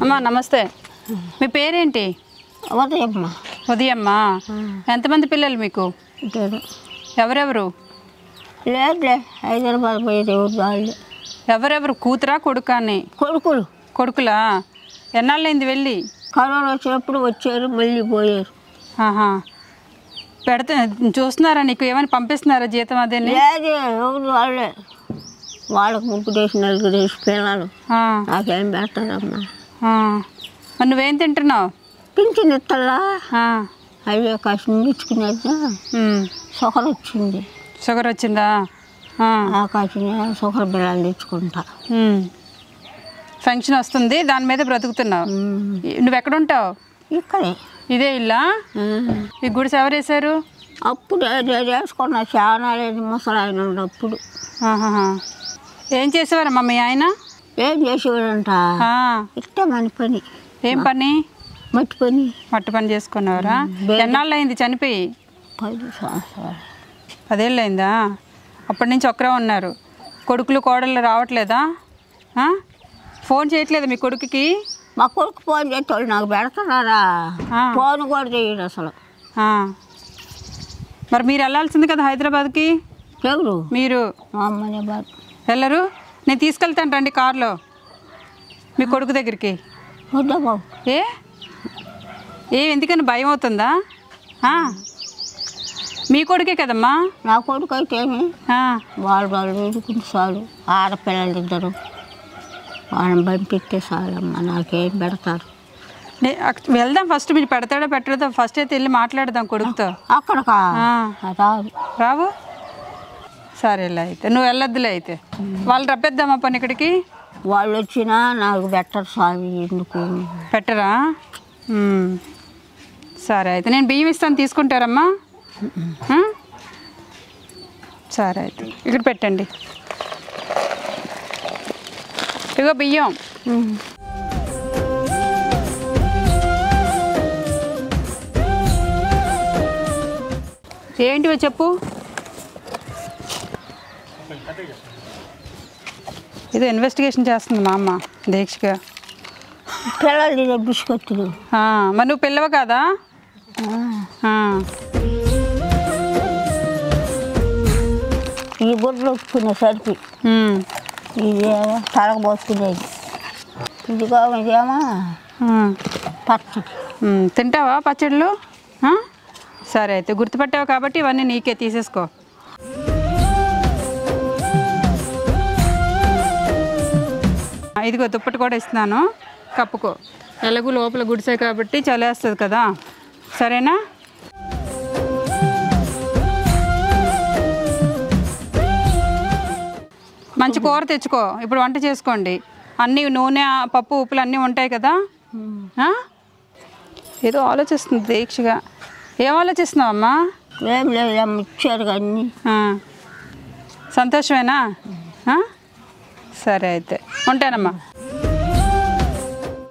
అమ్మా నమస్తే. మీ పేరేంటి? ఉదయమ్మ. ఉదయమ్మ. ఎంతమంది పిల్లలు మీకు? ఎవరెవరు? లేదులే, హైదరాబాద్ పోయేది వాళ్ళు. ఎవరెవరు? కూతురా కొడుకా అని? కొడుకులు. కొడుకులా? ఎన్నాళ్ళైంది వెళ్ళి? కరోనా వచ్చినప్పుడు వచ్చారు, మళ్ళీ పోయారు. ఆహా, చూస్తున్నారా నీకు? ఏమైనా పంపిస్తున్నారా జీతం? అదే లేదు, ఎవరు వాళ్ళే. వాళ్ళకు 3 డేస్ 4 డేస్ పిల్లలు. నాకేం పెడతారమ్మా. మరి నువ్వేం తింటున్నావు? పింఛన్ ఇస్తల్లా అయ్యే కాసిన ఇచ్చుకునేది. షుగర్ వచ్చింది. షుగర్ వచ్చిందా? కాసిన షుగర్ బిళ్ళలు తెచ్చుకుంటా. ఫంక్షన్ వస్తుంది, దాని మీద బ్రతుకుతున్నావు. నువ్వు ఎక్కడ ఉంటావు? ఇక్కడే. ఇదే ఇల్లా? ఈ గుడిసె ఎవరు వేశారు? అప్పుడు వేసుకున్నా, చాలా లేదు, ముసలాయన ఉన్నప్పుడు. ఏం చేసేవారమ్మా మీ ఆయన? ఏం చేసేవాడంట? ఇష్టమని పని. ఏం పని? మట్టి పని. మట్టి పని చేసుకున్నారా? ఎన్నాళ్ళు అయింది చనిపోయి? 10 సంవత్సరాలు. 10 ఏళ్ళు అయిందా? అప్పటి నుంచి ఒక్కరే ఉన్నారు. కొడుకులు కోడళ్ళు రావట్లేదా? ఫోన్ చేయట్లేదు మీ కొడుకుకి? మా కొడుకు ఫోన్ చేసేవాళ్ళు నాకు పెడతారా? ఫోన్ కూడా చేయడు అసలు. మరి మీరు వెళ్ళాల్సింది కదా హైదరాబాద్కి. ఎవరు? మీరు. అమ్మనే బాధ. వెళ్ళరు? నేను తీసుకెళ్తాను రండి కారులో మీ కొడుకు దగ్గరికి. వద్దా బాబు. ఎందుకని భయం అవుతుందా? మీ కొడుకే కదమ్మా. నా కొడుకు అయితే వాళ్ళు వేడుకుంటే చాలు. ఆడపిల్లలు ఇద్దరు వాళ్ళని పంపిస్తే చాలమ్మా, నాకేం పెడతారు. వెళ్దాం ఫస్ట్. మీరు పెడతాడో పెట్టడో ఫస్ట్ అయితే వెళ్ళి మాట్లాడదాం కొడుకుతో. అక్కడికా? రాదు. రావు? సరేలే అయితే నువ్వు వెళ్ళొద్దులే. అయితే వాళ్ళు రప్పేద్దామా పని ఇక్కడికి? వాళ్ళు వచ్చినా నాకు పెట్టరు స్వామి. ఎందుకు పెట్టరా? సరే అయితే నేను బియ్యం ఇస్తాను, తీసుకుంటారమ్మా? సరే అయితే ఇక్కడ పెట్టండి. ఇగో బియ్యం. ఏంటివో చెప్పు. ఇది ఇన్వెస్టిగేషన్ చేస్తుంది మా అమ్మ దీక్షగా. పిల్లలు బిస్కెట్లు. మరి నువ్వు పిల్లవ కాదా? ఈ గుడ్లు వచ్చుకునే సరికి ఇదేమో తలకు పోసుకునేది. ఇదిగో ఇదేమో పచ్చడి. తింటావా పచ్చళ్ళు? సరే అయితే గుర్తుపట్టావు కాబట్టి ఇవన్నీ నీకే తీసేసుకో. ఇదిగో దుప్పటి కూడా ఇస్తున్నాను, కప్పుకో. ఎలాగూ లోపల గుడిసే కాబట్టి చలేస్తుంది కదా, సరేనా? మంచి కూర తెచ్చుకో. ఇప్పుడు వంట చేసుకోండి. అన్నీ నూనె పప్పు ఉప్పులు అన్నీ ఉంటాయి కదా. ఏదో ఆలోచిస్తుంది దీక్షగా. ఏం ఆలోచిస్తున్నావమ్మా? ఏం లేదు, ఇచ్చారు అన్నీ. సంతోషమేనా? సరే అయితే ఉంటానమ్మా.